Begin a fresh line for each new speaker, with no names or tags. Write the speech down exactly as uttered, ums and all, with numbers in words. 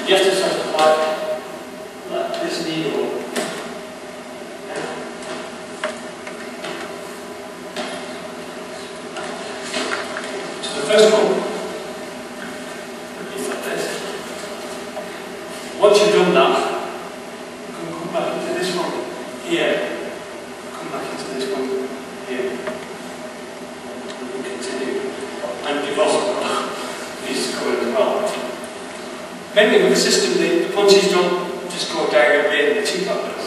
You have to sort of like, like this needle. So the first one is like this. Once you've done that, you can come back into this one here. Come back into this one here. And continue. And you've also got these going as well. Mainly with the system, the, the punches don't just go directly in the teeth.